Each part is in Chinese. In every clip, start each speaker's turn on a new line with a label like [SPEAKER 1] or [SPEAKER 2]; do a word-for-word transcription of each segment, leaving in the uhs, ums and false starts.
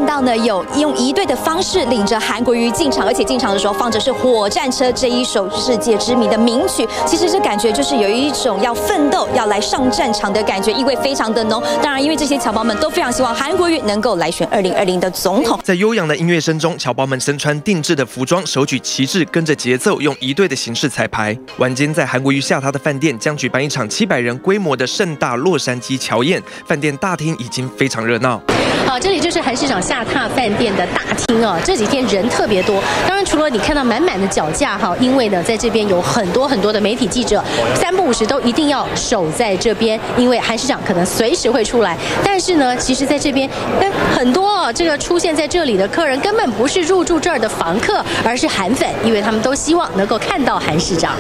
[SPEAKER 1] 到呢，有用仪队的方式领着韩国瑜进场，而且进场的时候放着是《火战车》这一首世界知名的名曲。其实这感觉就是有一种要奋斗、要来上战场的感觉，意味非常的浓。当然，因为这些侨胞们都非常希望韩国瑜能够来选二零二零的总统。
[SPEAKER 2] 在悠扬的音乐声中，侨胞们身穿定制的服装，手举旗帜，跟着节奏，用仪队的形式彩排。晚间在韩国瑜下榻的饭店将举办一场七百人规模的盛大洛杉矶侨宴，饭店大厅已经非常热闹。
[SPEAKER 3] 好，这里就是韩市长下榻饭店的大厅哦，这几天人特别多。当然，除了你看到满满的脚架哈，因为呢，在这边有很多很多的媒体记者，三不五时都一定要守在这边，因为韩市长可能随时会出来。但是呢，其实在这边，哎，很多哦，这个出现在这里的客人根本不是入住这儿的房客，而是韩粉，因为他们都希望能够看到韩市长。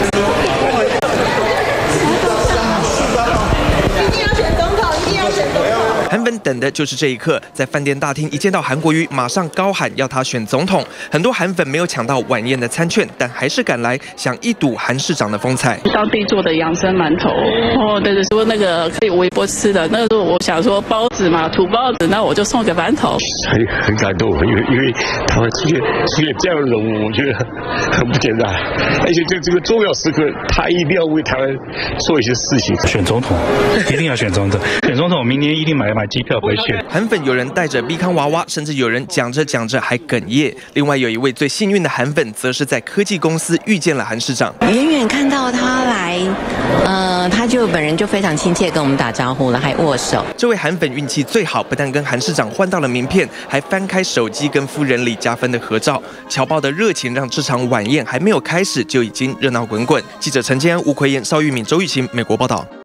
[SPEAKER 2] 韩粉等的就是这一刻，在饭店大厅一见到韩国瑜，马上高喊要他选总统。很多韩粉没有抢到晚宴的餐券，但还是赶来想一睹韩市长的风采。
[SPEAKER 4] 当地做的养生馒头，哦，对对，说那个可以微波吃的，那个时候我想说包子嘛，土包子，那我就送个馒头。
[SPEAKER 5] 很很感动，因为因为他们出现出现这样的人物，我觉得很不简单，而且在这个重要时刻，他一定要为台湾做一些事情。
[SPEAKER 6] 选总统，一定要选总统，选总统，明年一定买买机票回去。
[SPEAKER 2] 韩粉有人带着 B 康娃娃，甚至有人讲着讲着还哽咽。另外有一位最幸运的韩粉，则是在科技公司遇见了韩市长。
[SPEAKER 7] 远远看到他来，呃，他就本人就非常亲切跟我们打招呼了，还握手。
[SPEAKER 2] 这位韩粉运气最好，不但跟韩市长换到了名片，还翻开手机跟夫人李嘉芬的合照。侨胞的热情让这场晚宴还没有开始就已经热闹滚滚。记者陈建安、吴奎妍、邵玉敏、周玉琴，美国报道。